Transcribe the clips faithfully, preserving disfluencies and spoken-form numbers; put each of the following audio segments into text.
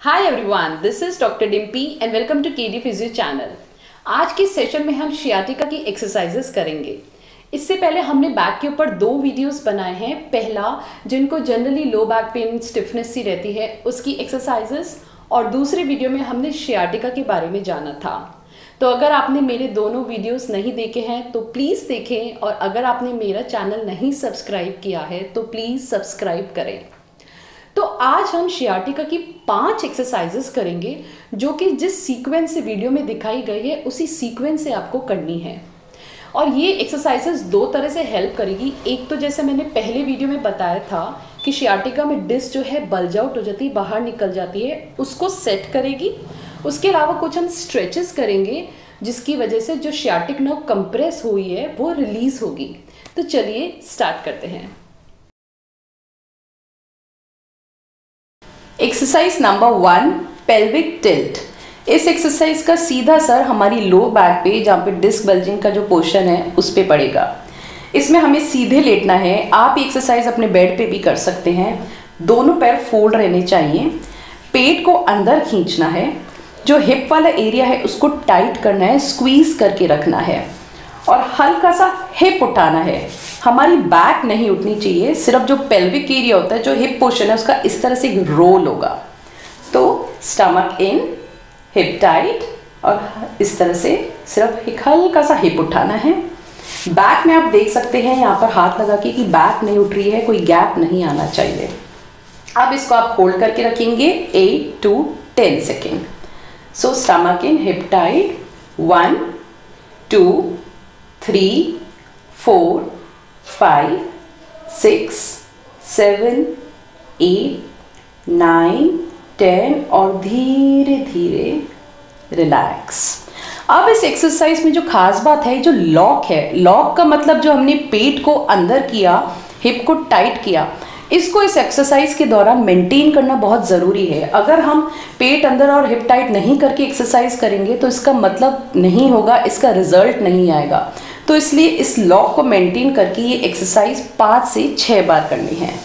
Hi everyone, this is doctor Dimpy and welcome to KD physio channel. आज के session में हम शियाटिका की एक्सरसाइजेस करेंगे। इससे पहले हमने बैक के ऊपर दो वीडियोस बनाए हैं। पहला, जिनको generally low back pain stiffness सी रहती है, उसकी एक्सरसाइजेस, और दूसरे वीडियो में हमने शियाटिका के बारे में जाना था। तो अगर आपने मेरे दोनों वीडियोस नहीं देखे हैं तो प्लीज़ देखें, और अगर आपने मेरा चैनल नहीं सब्सक्राइब किया है तो प्लीज़ सब्सक्राइब करें। तो आज हम शियाटिका की पांच एक्सरसाइजेस करेंगे, जो कि जिस सीक्वेंस से वीडियो में दिखाई गई है उसी सीक्वेंस से आपको करनी है। और ये एक्सरसाइजेस दो तरह से हेल्प करेगी। एक तो जैसे मैंने पहले वीडियो में बताया था कि शियाटिका में डिस्क जो है बल्ज आउट हो जाती है, बाहर निकल जाती है, उसको सेट करेगी। उसके अलावा कुछ हम स्ट्रेचेस करेंगे जिसकी वजह से जो शियाटिक नर्व कंप्रेस हुई है वो रिलीज होगी। तो चलिए स्टार्ट करते हैं। Exercise number one, pelvic tilt. इस एक्सरसाइज का सीधा असर हमारी लो बैक पे, जहाँ पे डिस्क बल्जिंग का जो पोर्शन है उस पे पड़ेगा। इसमें हमें सीधे लेटना है। आप एक्सरसाइज अपने बेड पे भी कर सकते हैं। दोनों पैर फोल्ड रहने चाहिए। पेट को अंदर खींचना है। जो हिप वाला एरिया है उसको टाइट करना है, स्क्वीज करके रखना है, और हल्का सा हिप उठाना है। हमारी बैक नहीं उठनी चाहिए, सिर्फ जो पेल्विक एरिया होता है, जो हिप पोर्शन है, उसका इस तरह से रोल होगा। तो स्टमक इन, हिप टाइट, और इस तरह से सिर्फ एक हल्का सा हिप उठाना है। बैक में आप देख सकते हैं यहाँ पर हाथ लगा के कि बैक नहीं उठ रही है, कोई गैप नहीं आना चाहिए। अब इसको आप होल्ड करके रखेंगे eight to ten second. So stomach in, hip tight, one two three four five six seven eight nine ten, और धीरे धीरे रिलैक्स। अब इस एक्सरसाइज में जो खास बात है, जो लॉक है, लॉक का मतलब जो हमने पेट को अंदर किया, हिप को टाइट किया, इसको इस एक्सरसाइज के दौरान मेंटेन करना बहुत ज़रूरी है। अगर हम पेट अंदर और हिप टाइट नहीं करके एक्सरसाइज करेंगे तो इसका मतलब नहीं होगा, इसका रिजल्ट नहीं आएगा। तो इसलिए इस लॉक को मेंटेन करके ये एक्सरसाइज पाँच से छः बार करनी है।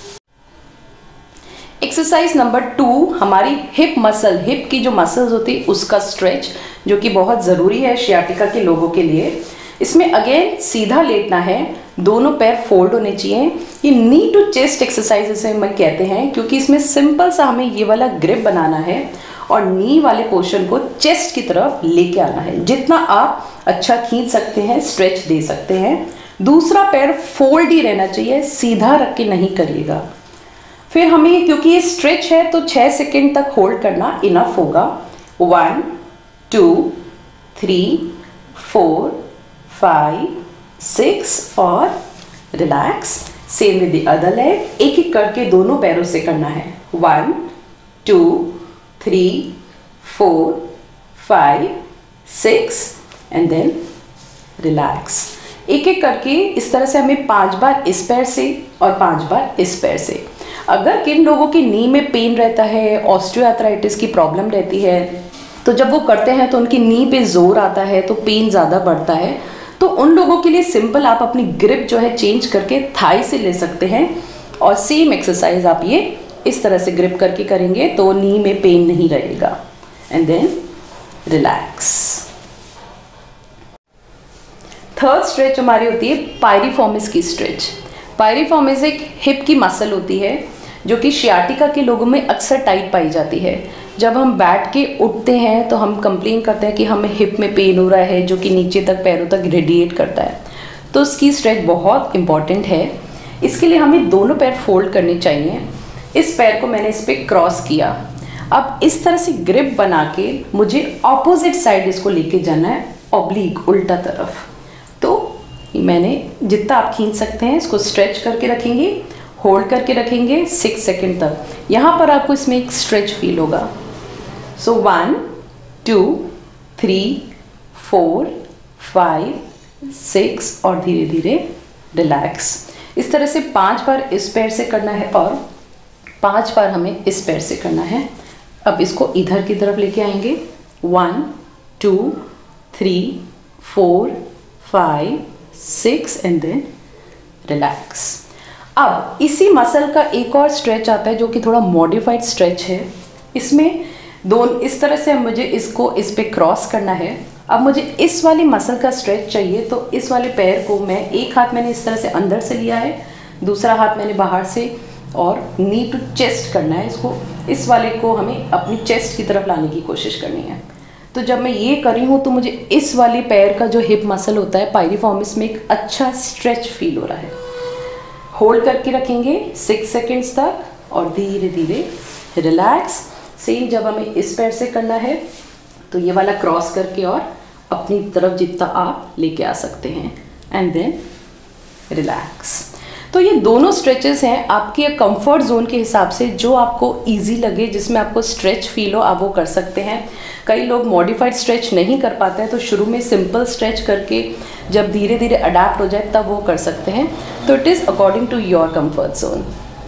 एक्सरसाइज नंबर टू, हमारी हिप मसल, हिप की जो मसल्स होती है उसका स्ट्रेच, जो कि बहुत ज़रूरी है शियाटिका के लोगों के लिए। इसमें अगेन सीधा लेटना है, दोनों पैर फोल्ड होने चाहिए। ये नी टू चेस्ट एक्सरसाइज इसे हम कहते हैं, क्योंकि इसमें सिंपल सा हमें ये वाला ग्रिप बनाना है और नी वाले पोर्शन को चेस्ट की तरफ लेके आना है। जितना आप अच्छा खींच सकते हैं, स्ट्रेच दे सकते हैं। दूसरा पैर फोल्ड ही रहना चाहिए, सीधा रख के नहीं करिएगा। फिर हमें, क्योंकि ये स्ट्रेच है, तो छः सेकेंड तक होल्ड करना इनफ होगा। One two three four five six, और relax. Same with the other leg, एक एक करके दोनों पैरों से करना है। One two three four five six, and then relax. एक एक करके इस तरह से हमें पांच बार इस पैर से और पांच बार इस पैर से। अगर किन लोगों की नी में पेन रहता है, ऑस्टियोआर्थराइटिस की प्रॉब्लम रहती है, तो जब वो करते हैं तो उनकी नी पे जोर आता है, तो पेन ज़्यादा बढ़ता है। तो उन लोगों के लिए सिंपल आप अपनी ग्रिप जो है चेंज करके थाई से ले सकते हैं, और सेम एक्सरसाइज आप ये इस तरह से ग्रिप करके करेंगे तो नी में पेन नहीं रहेगा। And then relax. Third stretch हमारी होती है पायरिफॉर्मिस की स्ट्रेच। पायरिफॉर्मिस एक हिप की मसल होती है जो कि शियाटिका के लोगों में अक्सर टाइट पाई जाती है। जब हम बैठ के उठते हैं तो हम कंप्लेन करते हैं कि हमें हिप में पेन हो रहा है, जो कि नीचे तक पैरों तक रेडिएट करता है। तो उसकी स्ट्रेच बहुत इंपॉर्टेंट है। इसके लिए हमें दोनों पैर फोल्ड करने चाहिए। इस पैर को मैंने इस पर क्रॉस किया। अब इस तरह से ग्रिप बना के मुझे ऑपोजिट साइड इसको लेके जाना है, ऑब्लिक, उल्टा तरफ। तो मैंने जितना आप खींच सकते हैं इसको स्ट्रेच करके रखेंगे, होल्ड करके रखेंगे सिक्स सेकेंड तक। यहाँ पर आपको इसमें एक स्ट्रेच फील होगा। So one two three four five six, और धीरे धीरे रिलैक्स। इस तरह से पांच बार इस पैर से करना है और पांच बार हमें इस पैर से करना है। अब इसको इधर की तरफ लेके आएंगे। One two three four five six, and then relax. अब इसी मसल का एक और स्ट्रेच आता है जो कि थोड़ा मॉडिफाइड स्ट्रेच है, इसमें दोनों इस तरह से मुझे इसको इस पे क्रॉस करना है। अब मुझे इस वाली मसल का स्ट्रेच चाहिए, तो इस वाले पैर को मैं एक हाथ मैंने इस तरह से अंदर से लिया है, दूसरा हाथ मैंने बाहर से, और नी टू चेस्ट करना है इसको। इस वाले को हमें अपनी चेस्ट की तरफ लाने की कोशिश करनी है। तो जब मैं ये कर रही हूँ तो मुझे इस वाले पैर का जो हिप मसल होता है पायरिफॉर्मिस में एक अच्छा स्ट्रेच फील हो रहा है। होल्ड करके रखेंगे सिक्स सेकेंड्स तक और धीरे धीरे रिलैक्स। सेम जब हमें इस पैर से करना है तो ये वाला क्रॉस करके और अपनी तरफ जितना आप लेके आ सकते हैं एंड देन रिलैक्स। तो ये दोनों स्ट्रेचेस हैं आपके कंफर्ट जोन के हिसाब से, जो आपको इजी लगे, जिसमें आपको स्ट्रेच फील हो, आप वो कर सकते हैं। कई लोग मॉडिफाइड स्ट्रेच नहीं कर पाते हैं, तो शुरू में सिंपल स्ट्रेच करके जब धीरे धीरे अडेप्ट हो जाए तब वो कर सकते हैं। तो it is according to your comfort zone.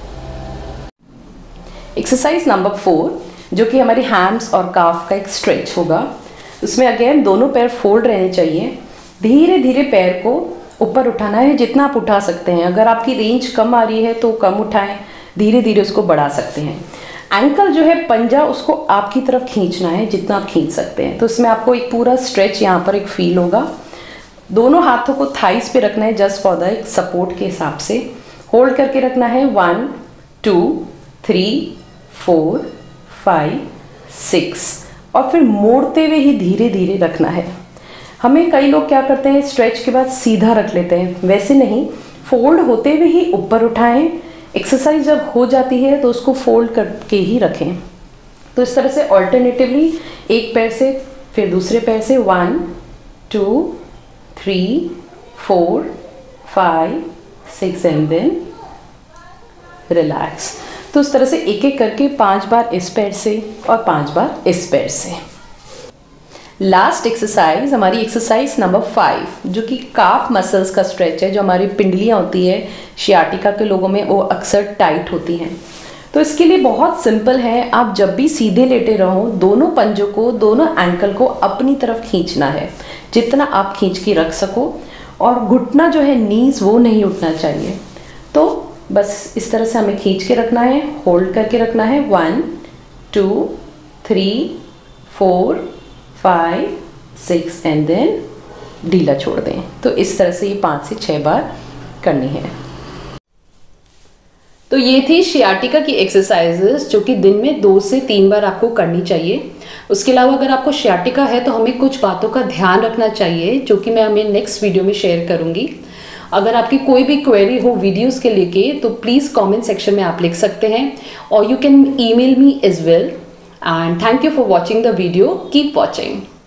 Exercise number four, जो कि हमारी हैम्स और काफ का एक स्ट्रेच होगा, उसमें अगेन दोनों पैर फोल्ड रहने चाहिए। धीरे धीरे पैर को ऊपर उठाना है, जितना आप उठा सकते हैं। अगर आपकी रेंज कम आ रही है तो कम उठाएं, धीरे धीरे उसको बढ़ा सकते हैं। एंकल जो है पंजा, उसको आपकी तरफ खींचना है जितना आप खींच सकते हैं। तो इसमें आपको एक पूरा स्ट्रेच यहाँ पर एक फील होगा। दोनों हाथों को थाइस पे रखना है जस्ट फॉर द एक सपोर्ट के हिसाब से। होल्ड करके रखना है one two three four five six, और फिर मोड़ते हुए ही धीरे धीरे रखना है। हमें कई लोग क्या करते हैं, स्ट्रेच के बाद सीधा रख लेते हैं, वैसे नहीं, फोल्ड होते हुए ही ऊपर उठाएं। एक्सरसाइज जब हो जाती है तो उसको फोल्ड करके ही रखें। तो इस तरह से ऑल्टरनेटिवली एक पैर से फिर दूसरे पैर से one two three four five six and then relax. तो इस तरह से एक एक करके पांच बार इस पैर से और पांच बार इस पैर से। लास्ट एक्सरसाइज हमारी एक्सरसाइज नंबर फाइव, जो कि काफ मसल्स का स्ट्रेच है। जो हमारी पिंडलियाँ होती है शियाटिका के लोगों में, वो अक्सर टाइट होती हैं। तो इसके लिए बहुत सिंपल है, आप जब भी सीधे लेटे रहो, दोनों पंजों को, दोनों एंकल को अपनी तरफ खींचना है, जितना आप खींच के रख सको। और घुटना जो है, नीज, वो नहीं उठना चाहिए। तो बस इस तरह से हमें खींच के रखना है, होल्ड करके रखना है one two three four five six and then ढीला छोड़ दें। तो इस तरह से ये पाँच से छः बार करनी है। तो ये थी शियाटिका की एक्सरसाइजेस, जो कि दिन में दो से तीन बार आपको करनी चाहिए। उसके अलावा अगर आपको शियाटिका है तो हमें कुछ बातों का ध्यान रखना चाहिए, जो कि मैं हमें नेक्स्ट वीडियो में शेयर करूंगी। अगर आपकी कोई भी क्वेरी हो वीडियोस के लेके तो प्लीज़ कमेंट सेक्शन में आप लिख सकते हैं, और you can email me as well. And thank you for watching the video. Keep watching.